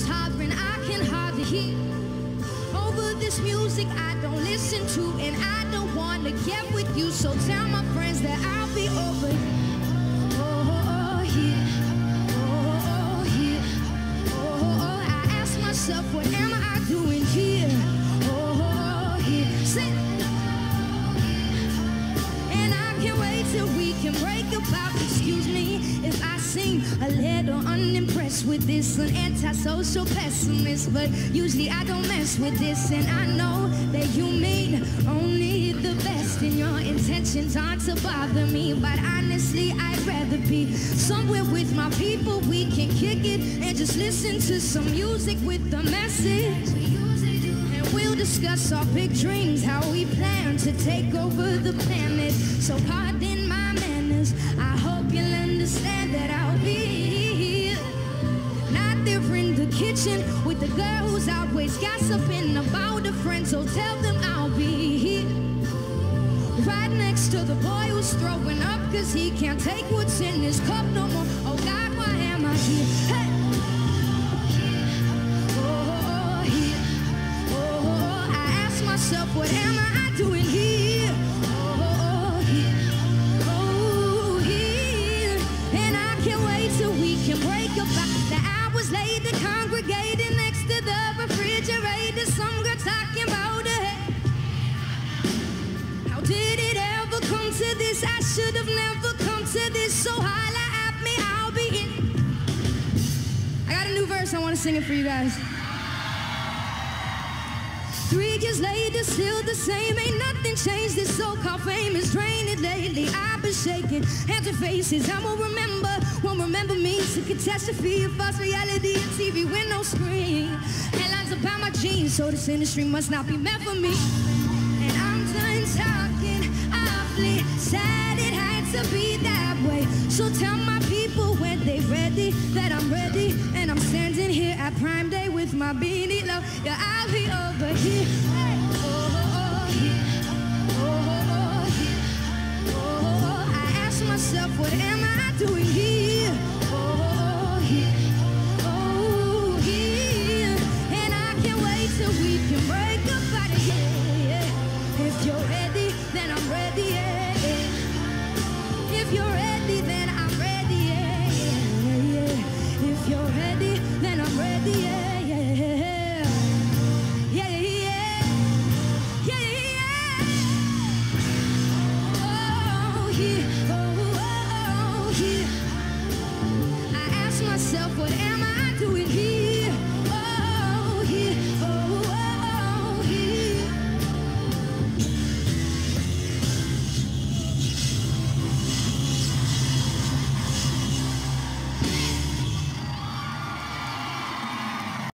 is hovering, I can hardly hear. Over this music I don't listen to, and I don't wanna get with you. So tell my friends that I'll be over here. Oh, here. Oh, here. Oh, I ask myself, what am I doing here? Oh, here. Sing. And I can't wait till we can break about. Excuse me if I seem a little unimpressed with this, an antisocial pessimist, but usually I don't mess with this. And I know that you mean only the best, and your intentions aren't to bother me, but honestly I'd rather be somewhere with my people. We can kick it and just listen to some music with the message, and we'll discuss our big dreams, how we plan to take over the planet. So pardon my manners, I hope you'll understand that I'll be here. Not there in the kitchen with the girl who's always gossiping about a friend, so tell them I'll be here. Right next to the boy who's throwing up cause he can't take what's in his cup no more. Oh God, why am I here? Hey! Oh, here. Oh, I ask myself, what am I doing here? Oh, here. Oh, here. And I can't wait till we can break up. The hours later, congregating next to the refrigerator, some girl talking about her head. How did it ever come to this? I should have never come to this. So holla at me, I'll be in. I got a new verse, I want to sing it for you guys. 3 years later, still the same, ain't nothing changed. This so-called fame is draining lately. I've been shaking hands and faces. I won't remember me. It's a catastrophe, a false reality, a TV with no screen. Headlines about my jeans, so this industry must not be meant for me. And I'm done talking awfully sad, it had to be that way. So tell my people when they ready that I'm ready, and I'm standing here at Prime Day with my beanie low. Yeah, I'll be over here. Oh, here. Oh, here. Oh, I ask myself, what am I doing here? Oh, here.